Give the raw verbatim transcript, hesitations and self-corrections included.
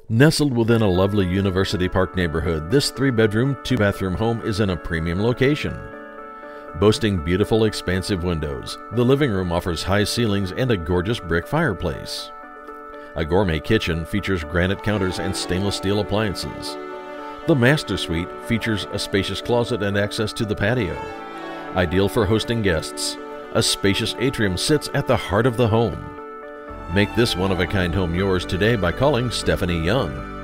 Nestled within a lovely University Park neighborhood, this three-bedroom, two-bathroom home is in a premium location. Boasting beautiful, expansive windows, the living room offers high ceilings and a gorgeous brick fireplace. A gourmet kitchen features granite counters and stainless steel appliances. The master suite features a spacious closet and access to the patio. Ideal for hosting guests, a spacious atrium sits at the heart of the home. Make this one-of-a-kind home yours today by calling Stephanie Young.